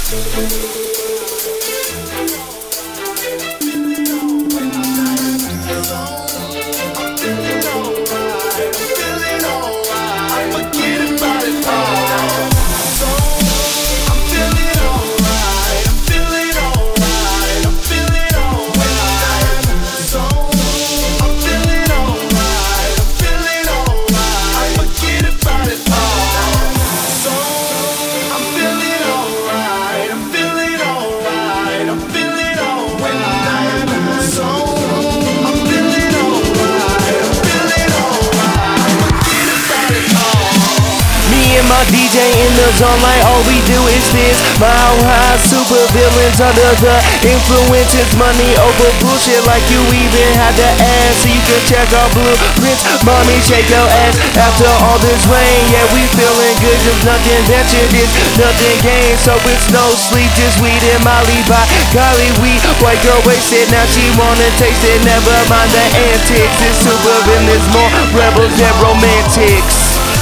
My DJ in the zone, like all we do is this. Mile high super villains under the influences, money over bullshit, like you even had to ask. So you can check our blueprints, mommy shake your ass. After all this rain, yeah, we feeling good, just nothing ventured, it's nothing gained. So it's no sleep, just weed and Molly by golly, we white girl wasted, now she wanna taste it. Never mind the antics, it's super villains, more rebels than romantics.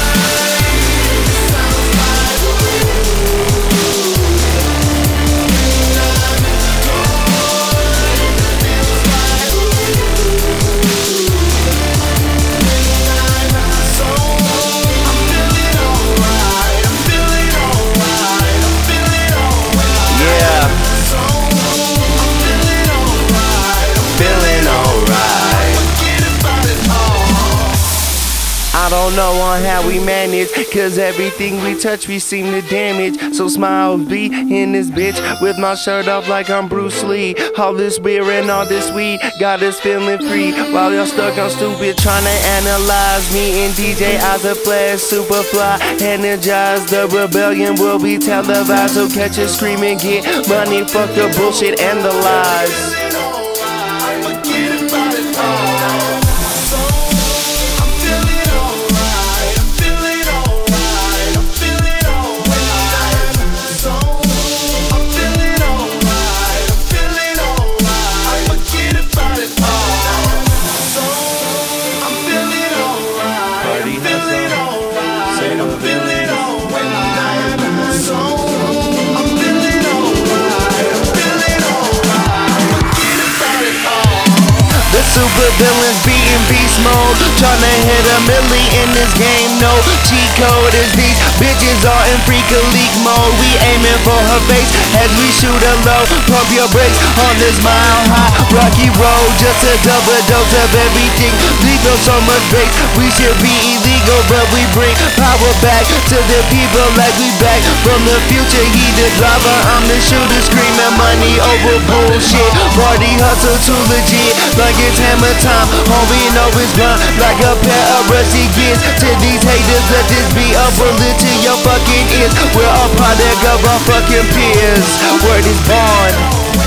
I don't know on how we manage, cause everything we touch we seem to damage. So Smile B in this bitch with my shirt off like I'm Bruce Lee. All this beer and all this weed got us feeling free, while y'all stuck on stupid trying to analyze me and DJ Eyes of Flash, super fly, energized. The rebellion will be televised, so catch us screaming, get money, fuck the bullshit and the lies. Super villains beating beast mode, tryna hit a milli in this game. No cheat code, as these bitches are in freak league mode. We aiming for her face as we shoot her low. Pump your brakes on this mile high rocky road, just a double dose of everything. Legal so much bass, we should be illegal, but we bring power back to the people like we back from the future. He the driver, I'm the shooter, screaming money over bullshit. Party hustle too legit, like it's hammer time. All we know is run like a pair of rusty gears. To these haters, let this be a bullet to your fucking ears. We're a product of our fucking peers. Word is born.